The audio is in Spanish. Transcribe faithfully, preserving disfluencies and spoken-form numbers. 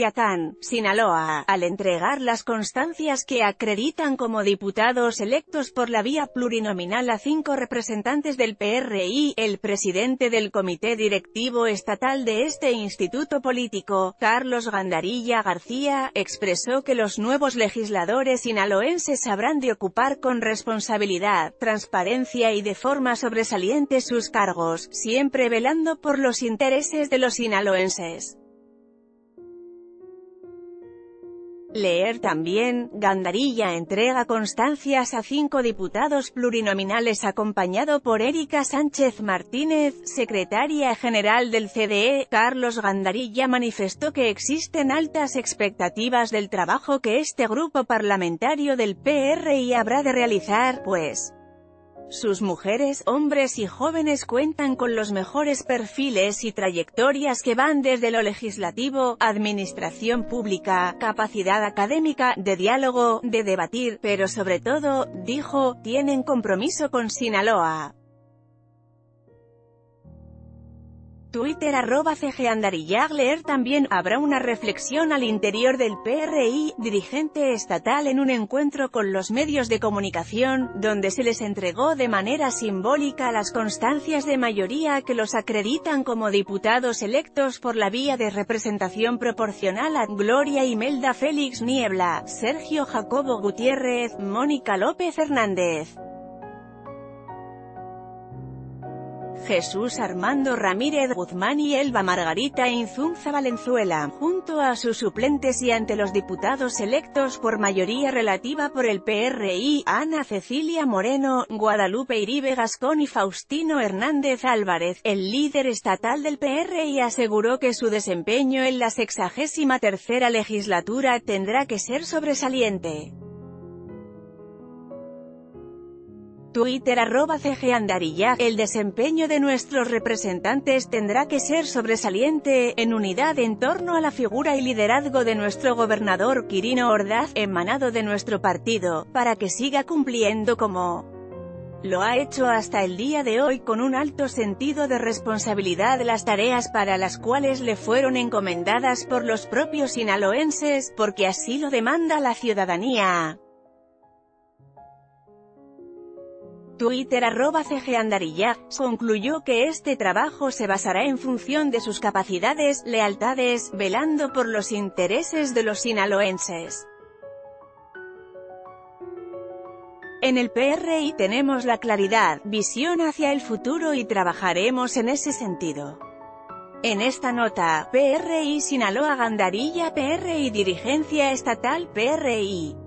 Culiacán, Sinaloa, al entregar las constancias que acreditan como diputados electos por la vía plurinominal a cinco representantes del P R I, el presidente del comité directivo estatal de este instituto político, Carlos Gandarilla García, expresó que los nuevos legisladores sinaloenses habrán de ocupar con responsabilidad, transparencia y de forma sobresaliente sus cargos, siempre velando por los intereses de los sinaloenses. Leer también, Gandarilla entrega constancias a cinco diputados plurinominales acompañado por Erika Sánchez Martínez, secretaria general del C D E. Carlos Gandarilla manifestó que existen altas expectativas del trabajo que este grupo parlamentario del P R I habrá de realizar, pues sus mujeres, hombres y jóvenes cuentan con los mejores perfiles y trayectorias que van desde lo legislativo, administración pública, capacidad académica, de diálogo, de debatir, pero sobre todo, dijo, tienen compromiso con Sinaloa. Twitter arroba cgandarillag. Leer también, habrá una reflexión al interior del P R I, dirigente estatal en un encuentro con los medios de comunicación, donde se les entregó de manera simbólica las constancias de mayoría que los acreditan como diputados electos por la vía de representación proporcional a Gloria Imelda Félix Niebla, Sergio Jacobo Gutiérrez, Mónica López Hernández, Jesús Armando Ramírez Guzmán y Elba Margarita Inzunza Valenzuela, junto a sus suplentes y ante los diputados electos por mayoría relativa por el P R I, Ana Cecilia Moreno, Guadalupe Iribe Gascón y Faustino Hernández Álvarez. El líder estatal del P R I aseguró que su desempeño en la sexagésima tercera legislatura tendrá que ser sobresaliente. Twitter arroba cgandarillag. El desempeño de nuestros representantes tendrá que ser sobresaliente, en unidad en torno a la figura y liderazgo de nuestro gobernador Quirino Ordaz, emanado de nuestro partido, para que siga cumpliendo como lo ha hecho hasta el día de hoy con un alto sentido de responsabilidad las tareas para las cuales le fueron encomendadas por los propios sinaloenses, porque así lo demanda la ciudadanía. Twitter arroba cgandarillag, concluyó que este trabajo se basará en función de sus capacidades, lealtades, velando por los intereses de los sinaloenses. En el P R I tenemos la claridad, visión hacia el futuro y trabajaremos en ese sentido. En esta nota, P R I Sinaloa Gandarilla P R I Dirigencia Estatal P R I